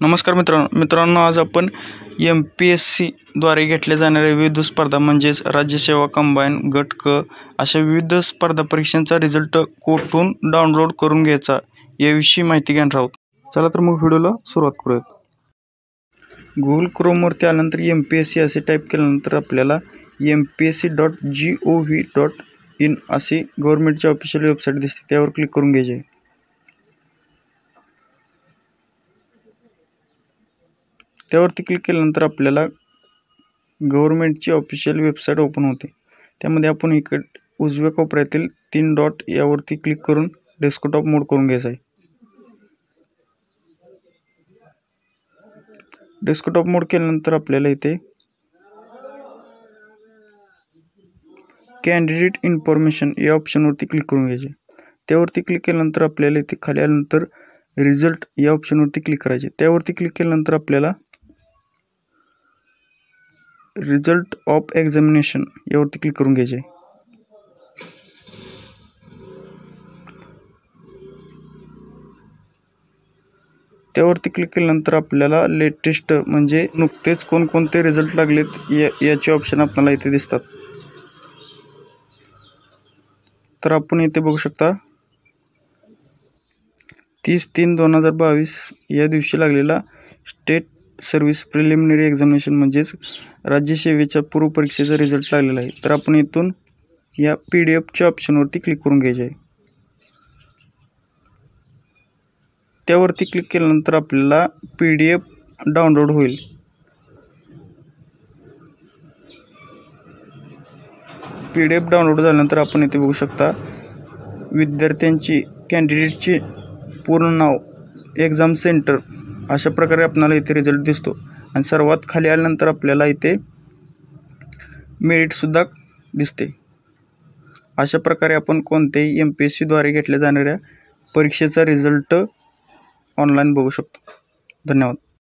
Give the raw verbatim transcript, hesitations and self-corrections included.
नमस्कार मित्रांनो मित्रांनो आज आपण एम पी एस सीद्वारे घेतल्या जाणाऱ्या विविध स्पर्धा म्हणजेच राज्यसेवा कंबाईन गट क अशा विविध स्पर्धा परीक्षांचा रिझल्ट कुठून डाउनलोड करून घ्यायचा याविषयी माहिती घेणार आहोत। चला तर मग व्हिडिओला सुरुवात करूयात। गुगल क्रोमवरती आल्यानंतर एम पी एस सी असे टाईप केल्यानंतर आपल्याला M P S C dot G O V dot in अशी गव्हर्नमेंटची ऑफिशियल वेबसाईट दिसते, त्यावर क्लिक करून घ्यायचे आहे। त्यावरती क्लिक केल्यानंतर आपल्याला गव्हर्नमेंटची ऑफिशियल वेबसाईट ओपन होते। त्यामध्ये आपण इकडे उजव्या कोपऱ्यातील तीन डॉट यावरती क्लिक करून डेस्कटॉप मोड करून घ्यायचा आहे। डेस्कटॉप मोड केल्यानंतर आपल्याला इथे कॅन्डिडेट इन्फॉर्मेशन या ऑप्शनवरती क्लिक करून घ्यायचे। त्यावरती क्लिक केल्यानंतर आपल्याला इथे खाली आल्यानंतर रिझल्ट या ऑप्शनवरती क्लिक करायचे। त्यावरती क्लिक केल्यानंतर आपल्याला रिझल्ट ऑफ एक्झामिनेशन यावरती क्लिक करून घ्यायचे। त्यावरती क्लिक केल्यानंतर आपल्याला लेटेस्ट म्हणजे नुकतेच कोणकोणते रिझल्ट लागलेत या याचे ऑप्शन आपल्याला इथे दिसतात। तर आपण इथे बघू शकता तीस तीन दोन हजार बावीस या दिवशी लागलेला स्टेट सर्व्हिस प्रिलिमिनरी एक्झामिनेशन म्हणजेच राज्यसेवेच्या पूर्व परीक्षेचा रिझल्ट लागलेला आहे। तर आपण इथून या पी डी एफच्या ऑप्शनवरती क्लिक करून घ्यायचे आहे। त्यावरती क्लिक केल्यानंतर आपल्याला पी डी एफ डाउनलोड होईल। पी डी एफ डाउनलोड झाल्यानंतर आपण इथे बघू शकता विद्यार्थ्यांची कॅन्डिडेटची पूर्ण नाव, एक्झाम सेंटर अशा प्रकारे आपल्याला इथे रिझल्ट दिसतो। आणि सर्वात खाली आल्यानंतर आपल्याला इथे मेरिटसुद्धा दिसते। अशा प्रकारे आपण कोणत्याही एम पी एस सीद्वारे घेतल्या जाणाऱ्या परीक्षेचा रिझल्ट ऑनलाईन बघू शकतो। धन्यवाद।